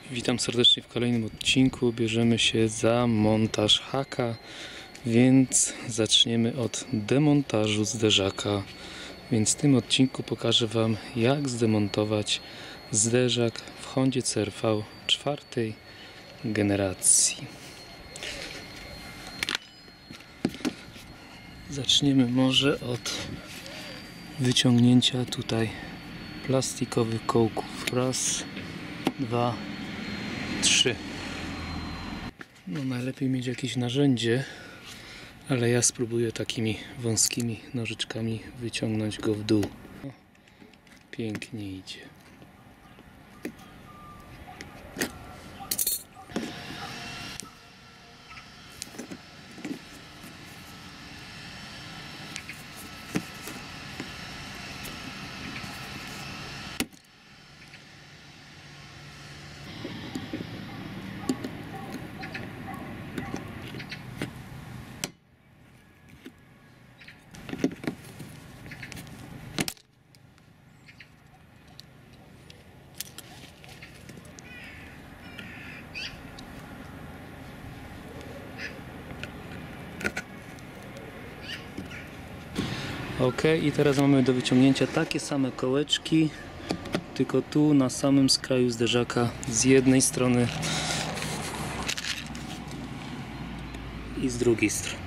Witam serdecznie w kolejnym odcinku. Bierzemy się za montaż haka, więc zaczniemy od demontażu zderzaka. Więc w tym odcinku pokażę Wam, jak zdemontować zderzak w Hondzie CR-V czwartej generacji. Zaczniemy może od wyciągnięcia tutaj plastikowych kołków. Raz, dwa, trzy. No najlepiej mieć jakieś narzędzie, ale ja spróbuję takimi wąskimi nożyczkami wyciągnąć go w dół. O, pięknie idzie. Ok, i teraz mamy do wyciągnięcia takie same kołeczki, tylko tu na samym skraju zderzaka z jednej strony i z drugiej strony.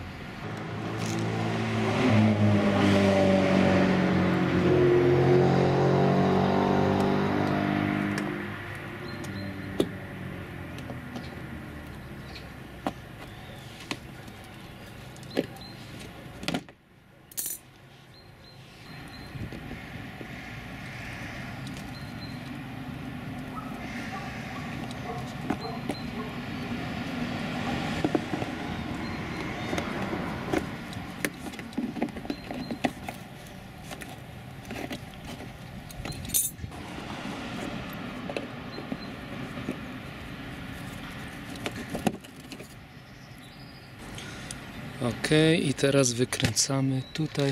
Ok, i teraz wykręcamy tutaj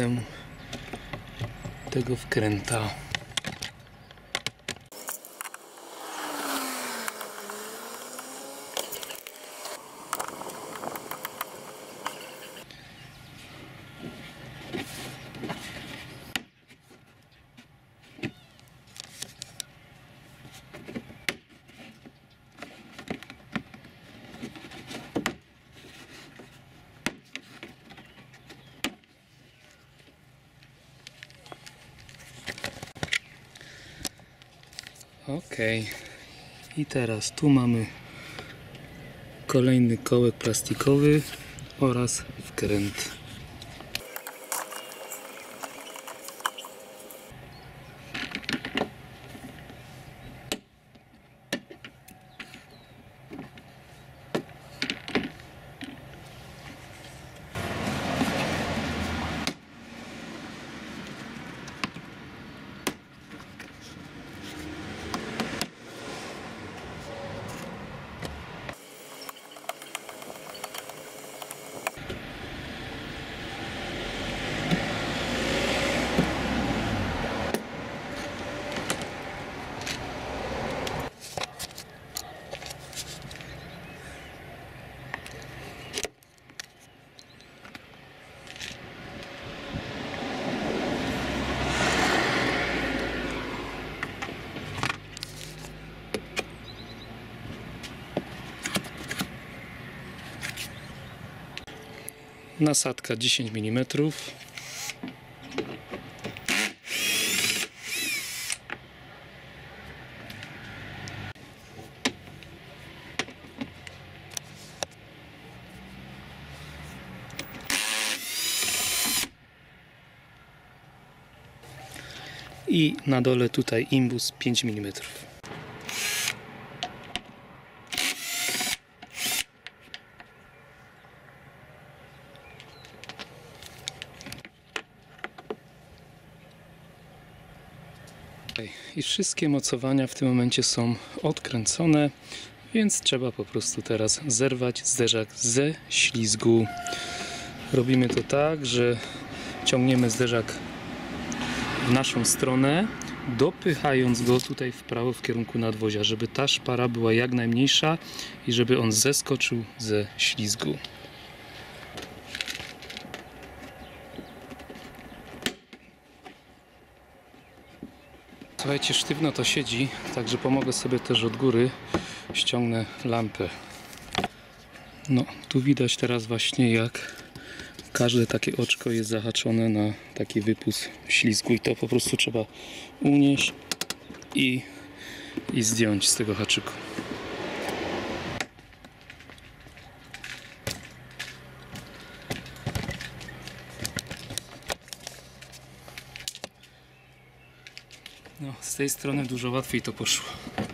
tego wkręta. Ok, i teraz tu mamy kolejny kołek plastikowy oraz wkręt. Nasadka 10 mm. I na dole tutaj imbus 5 mm. I wszystkie mocowania w tym momencie są odkręcone, więc trzeba po prostu teraz zerwać zderzak ze ślizgu. Robimy to tak, że ciągniemy zderzak w naszą stronę dopychając go tutaj w prawo w kierunku nadwozia, żeby ta szpara była jak najmniejsza i żeby on zeskoczył ze ślizgu. Słuchajcie, sztywno to siedzi, także pomogę sobie też od góry, ściągnę lampę. No, tu widać teraz właśnie, jak każde takie oczko jest zahaczone na taki wypust ślizgu i to po prostu trzeba unieść i zdjąć z tego haczyku. No, z tej strony dużo łatwiej to poszło.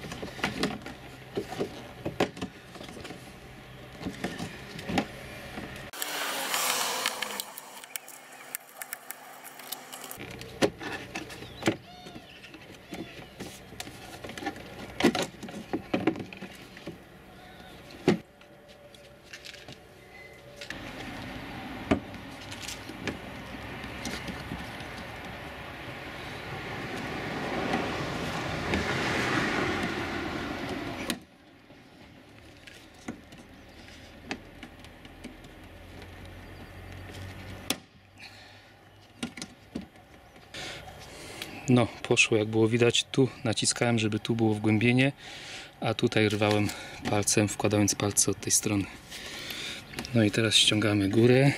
No, poszło jak było widać. Tu naciskałem, żeby tu było wgłębienie, a tutaj rwałem palcem, wkładając palce od tej strony. No i teraz ściągamy górę.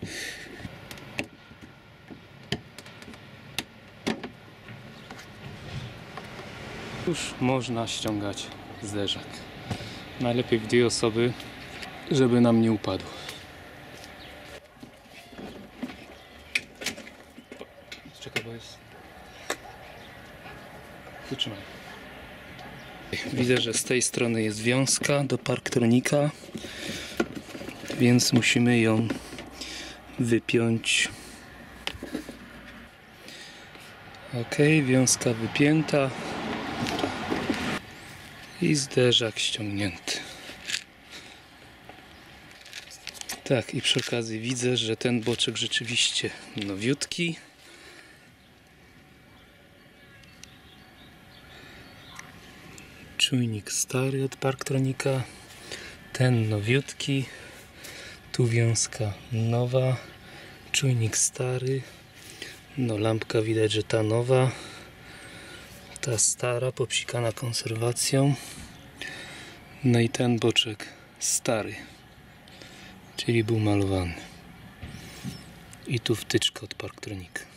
Już można ściągać zderzak. Najlepiej w dwie osoby, żeby nam nie upadł. Czekaj, bo jest... Wytrzymaj. Widzę, że z tej strony jest wiązka do Parktronika, więc musimy ją wypiąć. Ok, wiązka wypięta i zderzak ściągnięty. Tak, i przy okazji widzę, że ten boczek rzeczywiście nowiutki. Czujnik stary od Parktronika, ten nowiutki, tu wiązka nowa, czujnik stary, no lampka widać, że ta nowa, ta stara, popsikana konserwacją, no i ten boczek stary, czyli był malowany i tu wtyczka od Parktronika.